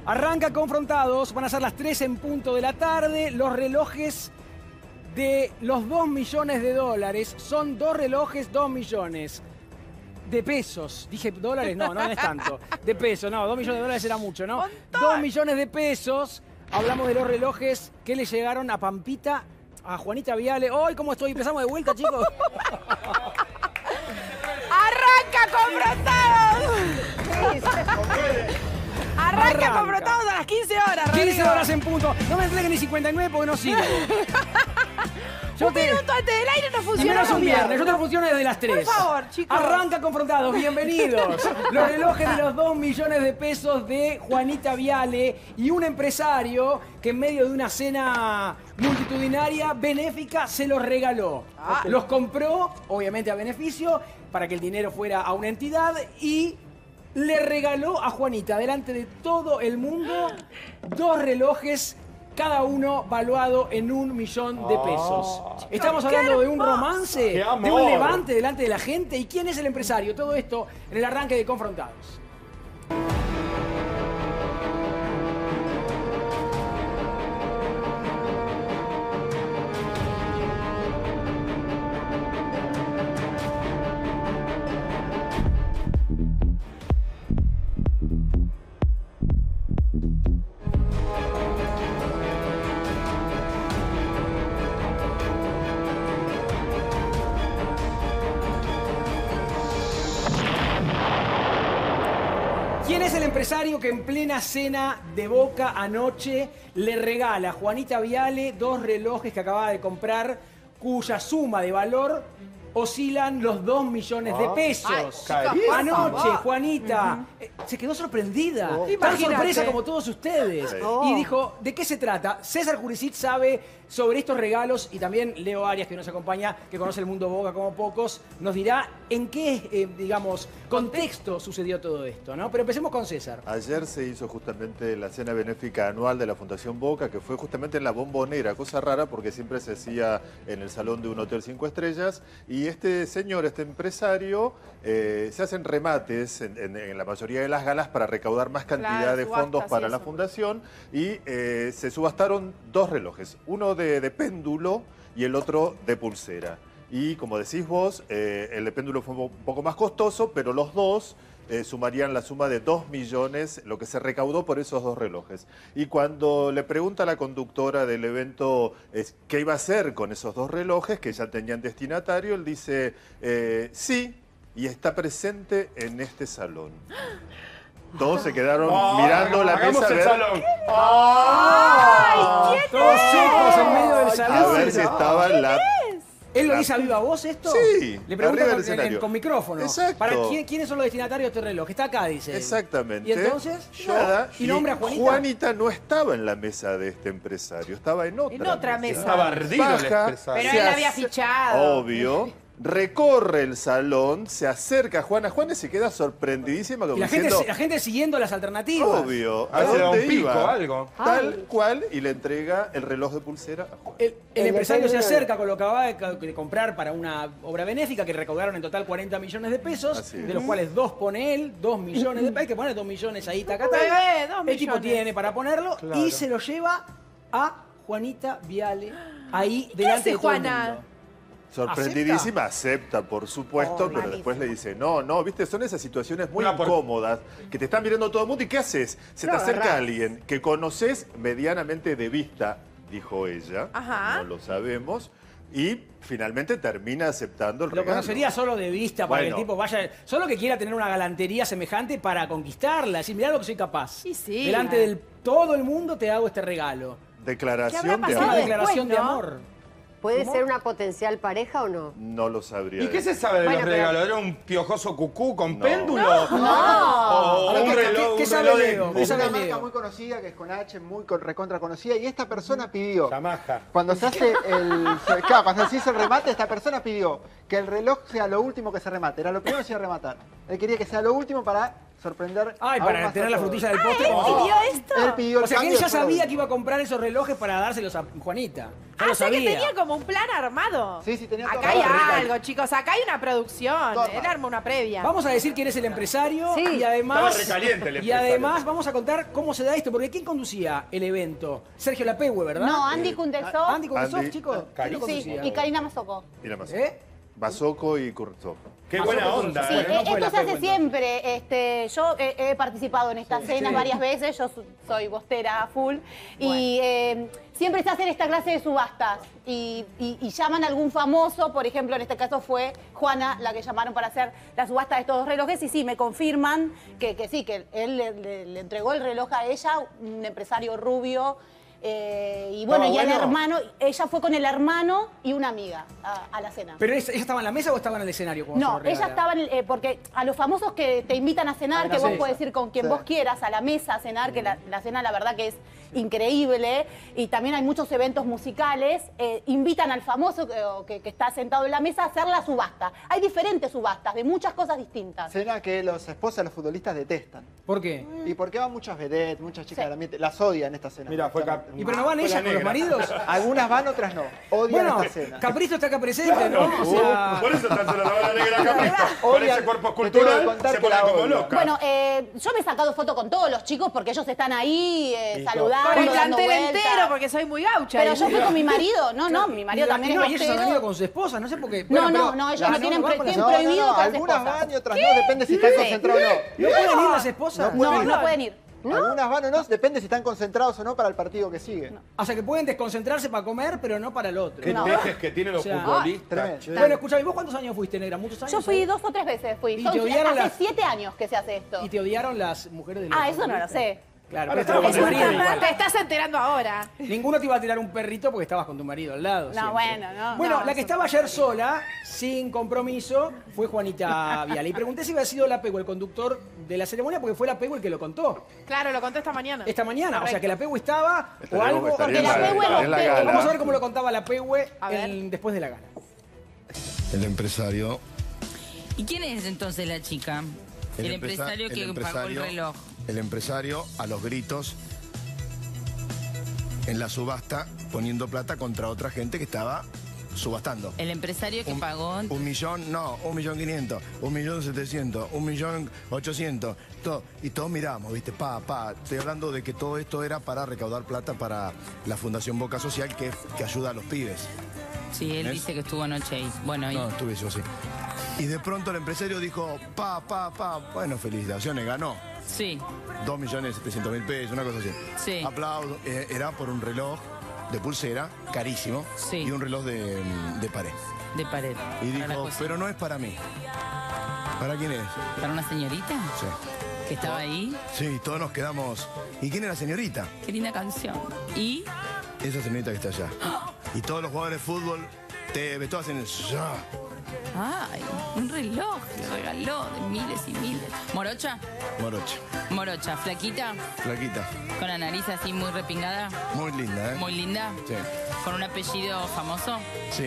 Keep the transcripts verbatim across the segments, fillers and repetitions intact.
Arranca Confrontados, van a ser las tres en punto de la tarde. Los relojes de los dos millones de dólares son dos relojes, dos millones de pesos. Dije dólares, no, no es tanto. De pesos, no, dos millones de dólares era mucho, ¿no? Dos millones de pesos. Hablamos de los relojes que le llegaron a Pampita, a Juanita Viale. ¡Ay, cómo estoy! Empezamos de vuelta, chicos. ¡Arranca Confrontados! Arranca, Arranca Confrontados a las quince horas, quince Rodrigo. Horas en punto. No me entreguen ni cincuenta y nueve porque no sirve. Yo un te... minuto antes del aire no funciona. Y menos un viernes, yo te funciono desde las tres. Por favor, chicos. Arranca Confrontados, bienvenidos. Los relojes de los dos millones de pesos de Juanita Viale y un empresario que en medio de una cena multitudinaria, benéfica, se los regaló. Ah. Los compró, obviamente a beneficio, para que el dinero fuera a una entidad y le regaló a Juanita, delante de todo el mundo, dos relojes, cada uno valuado en un millón de pesos. Oh, Estamos hablando de un romance, de un levante delante de la gente. ¿Y quién es el empresario? Todo esto en el arranque de Confrontados. ¿Quién es el empresario que en plena cena de Boca anoche le regala a Juanita Viale dos relojes que acababa de comprar, cuya suma de valor oscilan los dos millones de pesos? Ay, anoche, Juanita uh-huh. eh, se quedó sorprendida, oh. tan sorpresa como todos ustedes. Oh. Y dijo, ¿de qué se trata? César Jurisic sabe sobre estos regalos y también Leo Arias, que nos acompaña, que conoce el mundo Boca como pocos, nos dirá en qué, eh, digamos, contexto sucedió todo esto, ¿no? Pero empecemos con César. Ayer se hizo justamente la cena benéfica anual de la Fundación Boca, que fue justamente en la Bombonera, cosa rara porque siempre se hacía en el salón de un hotel cinco estrellas, y este señor, este empresario, eh, se hacen remates en, en, en la mayoría de las galas para recaudar más cantidad claro, de fondos para la fundación, y eh, se subastaron dos relojes, uno de, de péndulo y el otro de pulsera. Y como decís vos, eh, el de péndulo fue un poco más costoso, pero los dos eh, sumarían la suma de dos millones, lo que se recaudó por esos dos relojes. Y cuando le pregunta a la conductora del evento eh, qué iba a hacer con esos dos relojes, que ya tenían destinatario, él dice, eh, sí, y está presente en este salón. Todos se quedaron oh, mirando la mesa. El ver... salón. ¡Ay! Todos secos en medio del salón. A ver si estaba la... ¿Él lo dice a viva voz esto? Sí. Le pregunta con, en, con micrófono. Exacto. ¿Para quién, quiénes son los destinatarios de este reloj? Está acá, dice. Exactamente. Y entonces, nada. ¿Y nombra a Juanita? Juanita no estaba en la mesa de este empresario, estaba en otra, en otra mesa. mesa. Estaba ardido el empresario. Pero él la había fichado. Obvio. Recorre el salón, se acerca a Juana. Juana se queda sorprendidísima. Como y la, diciendo, gente, la gente siguiendo las alternativas. Obvio. ¿A dónde dónde un pico, iba? Algo. Tal Ay. cual, y le entrega el reloj de pulsera a Juana. El, el, el empresario se acerca con lo que acababa de, de comprar para una obra benéfica que recaudaron en total cuarenta millones de pesos, de los cuales dos pone él, dos millones de pesos. Hay que poner dos millones ahí, taca, taca. El tipo tiene para ponerlo, claro. Y se lo lleva a Juanita Viale ahí delante de todo el mundo. Sorprendidísima, acepta, acepta por supuesto, oh, pero malísimo. Después le dice, no, no, viste, son esas situaciones muy no, por... incómodas, que te están mirando todo el mundo, ¿y qué haces? Se no, te acerca raro. alguien que conoces medianamente de vista, dijo ella, Ajá. no lo sabemos, y finalmente termina aceptando el Lo regalo. conocería solo de vista, para bueno. que el tipo vaya, solo que quiera tener una galantería semejante para conquistarla, decir, mirá lo que soy capaz. Y sí, delante de todo el mundo te hago este regalo. Declaración de amor. amor. Declaración después, de ¿no? amor. ¿Puede ser una potencial pareja o no? No lo sabría. ¿Y qué se sabe de bueno, los pero... regalos? ¿Era un piojoso cucú con no. péndulo? No. no. ¿O un reloj? ¿Qué, qué sabe Leo? Es una marca muy conocida, que es con H, muy con, recontra conocida, y esta persona pidió... Yamaha. Cuando se hace el... Claro, cuando se hizo el remate, esta persona pidió que el reloj sea lo último que se remate. Era lo primero que se iba a rematar. Él quería que sea lo último para sorprender. Ay, aún para más tener a la todos. frutilla del Ah, postre. ¿él como- pidió esto? Él pidió el O sea que él cambio ya después de- sabía que iba a comprar esos relojes para dárselos a Juanita. Ya Ah, lo o sea que sabía. tenía como un plan armado. Sí, sí, tenía todo Acá hay armado. algo, chicos. Acá hay una producción. Todo Él armado. arma una previa. Vamos a decir quién es el empresario Sí. y además Estaba recaliente el y empresario. además vamos a contar cómo se da esto, porque ¿quién conducía el evento? Sergio Lapegue, ¿verdad? No, Andy Kundesov. Andy Kundesov, Andy. chicos. ¿Quién lo Carísimo. Sí, conducía? y Karina Mazoco. Y la más. ¿Eh? Basoko y Kurzov. Qué buena onda. Sí, Bueno, ¿eh? no eh, fue la esto se Pegue, hace siempre. Este, yo he, he participado en estas cenas sí. varias veces, yo su- soy bostera full. Y eh, siempre se hacen esta clase de subastas. Y, y- y llaman a algún famoso, por ejemplo, en este caso fue Juana la que llamaron para hacer la subasta de estos dos relojes. Y sí, me confirman que, que sí, que él le, le- le entregó el reloj a ella, un empresario rubio. Eh, y bueno, Estaba y al bueno. hermano, ella fue con el hermano y una amiga a, a la cena. ¿Pero ella estaba en la mesa o estaba en el escenario? cuando se No, lo regala? ella estaba en el- eh, porque a los famosos que te invitan a cenar, Ah, que no vos sé. podés ir con quien Sí. vos quieras, a la mesa a cenar, que la, la cena la verdad que es increíble, y también hay muchos eventos musicales, eh, invitan al famoso que, o que- que está sentado en la mesa a hacer la subasta. Hay diferentes subastas de muchas cosas distintas. Cena que los esposas de los futbolistas detestan. ¿Por qué? Y porque van muchas vedettes, muchas chicas Sí. del ambiente, las odian esta cena. Mira, fue cap- ¿Y pero no van fue la ellas con los negra. maridos? Algunas van, otras no. Odian Bueno, esta cena. Capristo está acá presente, ¿no? O sea, Por eso tanto la bala negra Capristo. Con Odian- ese cuerpo te tengo que escultural contar se que pone la como odian. loca. Bueno, eh, yo me he sacado foto con todos los chicos porque ellos están ahí eh, Y saludando, Con el dando plantel vueltas. entero, porque soy muy gaucha. Pero Y- yo fui con mi marido, no, no, mi marido y- también y no, es y ellos han bostero. venido con sus esposas, no sé por qué. No, Bueno, no, pero- no, ellos Ah, no tienen van con pre- las- tienen No, no, prohibido no, con las algunas esposas. van y otras no, depende si están Sí. concentrados o no. ¿No pueden ir las esposas? No No, pueden ir. no pueden ir. Algunas van o no, depende si están concentrados o no para el partido que sigue. O sea, que pueden desconcentrarse para comer, pero no para el otro. Qué No. tejes que tienen los O sea, futbolistas. tremendo. che. Bueno, escúchame, ¿vos cuántos años fuiste, negra? ¿Muchos años? Yo fui ¿sabes? dos o tres veces, fui. ¿Y Son- te odiaron hace las- siete años que se hace esto. ¿Y te odiaron las mujeres de los Ah, eso no lo futbolistas? sé. Claro, Ahora pero estabas con tu estamos marido en- igual. Te estás enterando ahora. Ninguno te iba a tirar un perrito porque estabas con tu marido al lado. No, siempre. bueno, no, Bueno, no, la que eso- estaba ayer sola, sin compromiso, fue Juanita Viale. Y pregunté si había sido Lapegue el conductor de la ceremonia porque fue Lapegue el que lo contó Claro, lo conté esta mañana. esta mañana. O sea, Correcto. que Lapegue estaba o Estaría- algo. estaría Porque en la- Lapegue estaría en la bostero. gala. Vamos a ver cómo lo contaba Lapegue A ver. en- después de la gala. El empresario. ¿Y quién es entonces la chica? El, empresa- empresario que el pagó el empresario- reloj. El empresario a los gritos en la subasta poniendo plata contra otra gente que estaba subastando. El empresario que Un- pagó. Un millón, no, un millón quinientos, un millón setecientos, un millón ochocientos, todo. Y todos miramos, ¿viste? Pa, pa. Estoy hablando de que todo esto era para recaudar plata para la Fundación Boca Social que, que ayuda a los pibes. Sí, él ¿Ves? dice que estuvo anoche ahí. Bueno, ahí. No, estuve yo, sí. Y de pronto el empresario dijo, pa, pa, pa, bueno, felicitaciones, ganó. Sí, Dos millones setecientos mil pesos, una cosa así. Sí. Aplauso. Eh, era por un reloj de pulsera, carísimo, Sí. y un reloj de, de pared. de pared. Y Para la dijo, cocina. pero no es para mí. ¿Para quién es? ¿Para una señorita Sí. que estaba ahí? Sí, todos nos quedamos. ¿Y quién es la señorita? Qué linda canción. Y Esa señorita que está allá. Y todos los jugadores de fútbol, te ves todos en el ya. ay, un reloj le regaló de miles y miles. Morocha, Morocha, morocha, flaquita, flaquita. con la nariz así muy repingada, Muy linda, ¿eh? muy linda, Sí, con un apellido famoso. sí.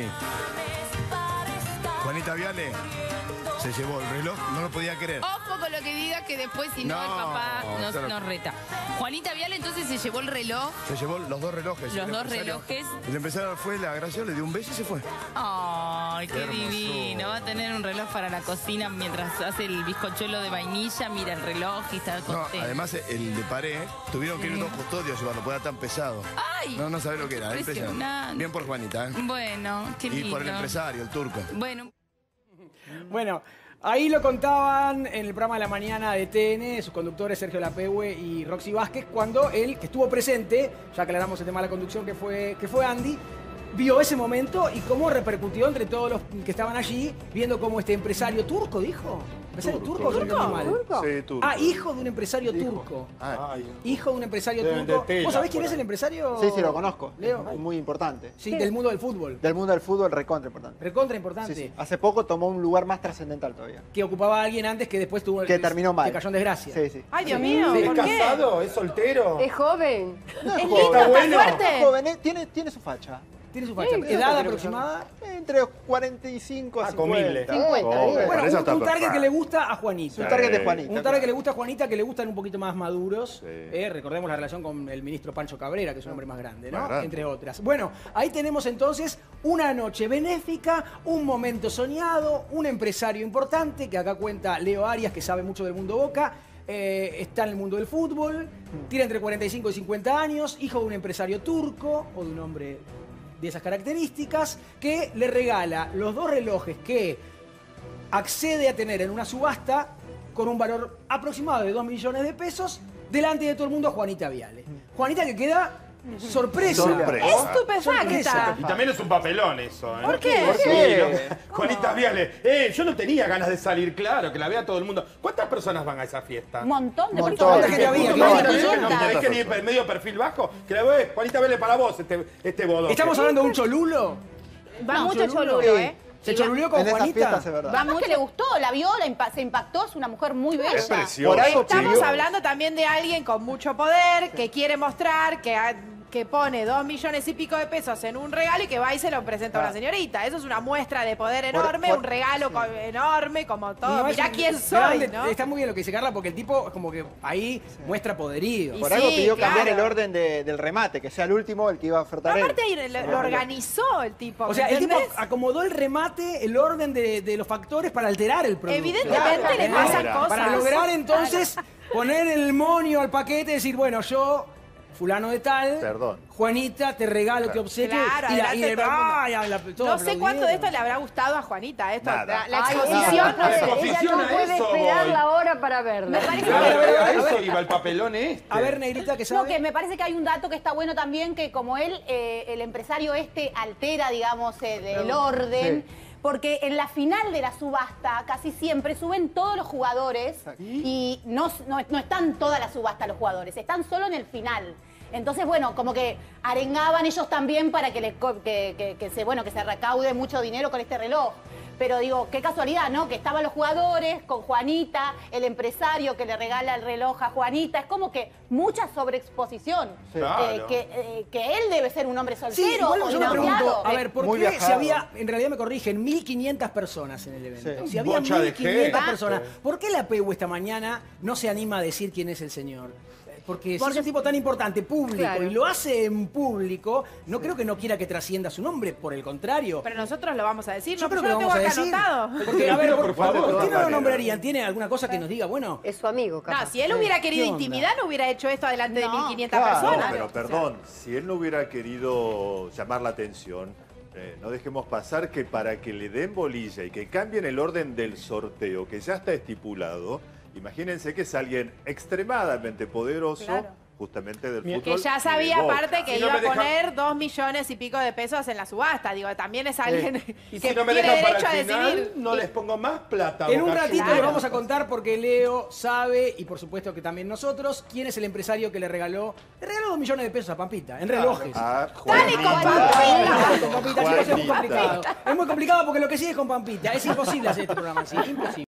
Juanita Viale se llevó el reloj, no lo podía querer. Ojo con lo que diga que después si no, No, el papá nos, claro. nos reta. Juanita Viale entonces se llevó el reloj. Se llevó los dos relojes. Los El dos empresario- relojes. El empresario fue, le agradeció, le dio un beso y se fue. Ay, qué, Qué hermosura. divino. Va a tener un reloj para la cocina mientras hace el bizcochuelo de vainilla, mira el reloj y está No, contento. además el de pared, tuvieron que ir dos custodios a llevarlo, porque era tan pesado. ¡Ay! No, no sabés lo que era, Impresionante. Bien por Juanita, ¿eh? Bueno, qué Y lindo. por el empresario, el turco. Bueno, Bueno, ahí lo contaban en el programa de la mañana de T N, sus conductores Sergio Lapegue y Roxy Vázquez, cuando él, que estuvo presente, ya aclaramos el tema de la conducción que fue, que fue Andy, vio ese momento y cómo repercutió entre todos los que estaban allí, viendo cómo este empresario turco, dijo. ¿Empresario turco, Turco. o se entendió mal? Sí, turco. Ah, hijo de un empresario turco. Ah, Ay, Hijo de un empresario Deben turco. de tela ¿Vos sabés quién por es el ahí. empresario? Sí, sí, lo conozco. Leo. Es muy importante. Sí, del mundo del fútbol. Del mundo del fútbol, recontra importante. Recontra Sí, importante. sí. Hace poco tomó un lugar más trascendental todavía. Que ocupaba a alguien antes que después tuvo... Que terminó mal. Que cayó en desgracia. Sí, sí. Ay, Dios mío, ¿Es ¿por qué? casado? ¿Es soltero? Es joven. No Es joven. lindo, Está está bueno. fuerte. Es joven, eh, tiene, tiene su facha. Tiene su facha. Sí, ¿Edad creo que aproximada? son Entre cuarenta y cinco a Ah, cincuenta. comible. cincuenta, Oh, bien. Bueno, Eso un, está un target perfecto. que le gusta a Juanita. Un target de Sí. Juanita. Un target que le gusta a Juanita, que le gustan un poquito más maduros. Sí. Eh, recordemos la relación con el ministro Pancho Cabrera, que es un hombre más grande, ¿no? Más grande. Entre otras. Bueno, ahí tenemos entonces una noche benéfica, un momento soñado, un empresario importante, que acá cuenta Leo Arias, que sabe mucho del mundo Boca. Eh, está en el mundo del fútbol, tiene entre cuarenta y cinco y cincuenta años, hijo de un empresario turco o de un hombre de esas características, que le regala los dos relojes que accede a tener en una subasta con un valor aproximado de dos millones de pesos delante de todo el mundo a Juanita Viale. Juanita que queda sorpresa. Sorpresa. Estupefacta. Y también es un papelón eso, ¿eh? ¿Por qué? ¿Por Sí, qué? ¿no? Juanita Viale. Eh, yo no tenía ganas de salir, claro, que la vea todo el mundo. ¿Cuántas personas van a esa fiesta? Un montón de Montón. personas. ¿Cuánta gente había? No, ¿Qué no, había? no, quinientas. no, no, es que ni medio perfil bajo. Que la ve, Juanita Viale para vos, este, este bodoque. ¿Estamos hablando de un cholulo? Va No, mucho Cholulo. cholulo, ¿eh? ¿Se choluleó con En esas Juanita? fiestas es verdad. Vamos que le gustó, la vio, la impa- se impactó, es una mujer muy bella. Es precioso. Por algo Estamos pidió. hablando también de alguien con mucho poder que quiere mostrar que, ha- que pone dos millones y pico de pesos en un regalo y que va y se lo presenta a una señorita. Eso es una muestra de poder enorme, por- un regalo co- enorme, como todo. No, es Mirá un- quién soy, grande, ¿no? Está muy bien lo que dice Carla, porque el tipo es como que ahí muestra poderío. Y Por sí, algo pidió cambiar claro. el orden de- del remate, que sea el último el que iba a ofertar él. Aparte ahí lo, lo organizó el tipo. O sea, ¿me el tipo entendés? acomodó el remate, el orden de, de los factores para alterar el producto. Evidentemente le ¿Eh? pasan cosas. Para lograr entonces poner el monio al paquete y decir, bueno, yo, fulano de tal, Perdón. Juanita, te regalo, te obsequio. Claro, y la- adelante y el- todo el mundo. ay, la- todos No sé cuánto de aplaudieron. esto le habrá gustado a Juanita. Esto, Nada. la, la Ay, exposición. ella no no puede, sé. ella exposición no a puede eso esperar voy. la hora para verla. Me parece Claro, A ver, a ver, a a eso ver. iba el papelón este. A ver, Negrita, que No, sabe. que me parece que hay un dato que está bueno también, que como él, eh, el empresario este altera, digamos, el, el orden. Sí. Porque en la final de la subasta casi siempre suben todos los jugadores y no, no, no están toda la subasta los jugadores, están solo en el final. Entonces, bueno, como que arengaban ellos también para que, le, co- que, que- que se, bueno, que se recaude mucho dinero con este reloj. Pero digo, qué casualidad, ¿no? Que estaban los jugadores con Juanita, el empresario que le regala el reloj a Juanita. Es como que mucha sobreexposición. Claro. Eh, que, eh, que él debe ser un hombre Sí, soltero igual o yo me pregunto, divorciado. a ver, ¿por Muy qué viajado. si había, en realidad me corrigen, mil quinientas personas en el evento? Sí. Si había Bocha de mil quinientas gente. personas, ¿por qué la P U esta mañana no se anima a decir quién es el señor? Eh, Porque si Porque- es un tipo tan importante, público, Claro. y lo hace en público, no creo que no quiera que trascienda su nombre, por el contrario. Pero nosotros lo vamos a decir. yo no, creo yo que lo lo tengo vamos a acá decir. anotado. Porque, a ver, Pero, ¿por, por favor, ¿por de qué todas no lo maneras. nombrarían? ¿Tiene alguna cosa que nos diga? Bueno, Es su amigo, capaz. No, si él hubiera querido ¿Qué onda? intimidad, no hubiera hecho esto delante de No. mil quinientas Claro. No, personas. pero perdón, si él no hubiera querido llamar la atención, eh, no dejemos pasar que para que le den bolilla y que cambien el orden del sorteo, que ya está estipulado, imagínense que es alguien extremadamente poderoso, Claro. justamente del Mira, fútbol. Que ya y sabía de Boca. aparte que Si no iba a me dejan- poner dos millones y pico de pesos en la subasta. Digo, también es alguien Y que si no me tiene dejan para derecho a el final, decidir. no les pongo más plata. en un Boca ratito Claro. les vamos a contar, porque Leo sabe, y por supuesto que también nosotros, quién es el empresario que le regaló, le regaló dos millones de pesos a Pampita, en relojes. A Dale con Juanita. Pampita. Con Pampita, chicos, es muy Juanita. complicado. Es muy complicado porque lo que sigue es con Pampita. Es imposible hacer este programa así, imposible.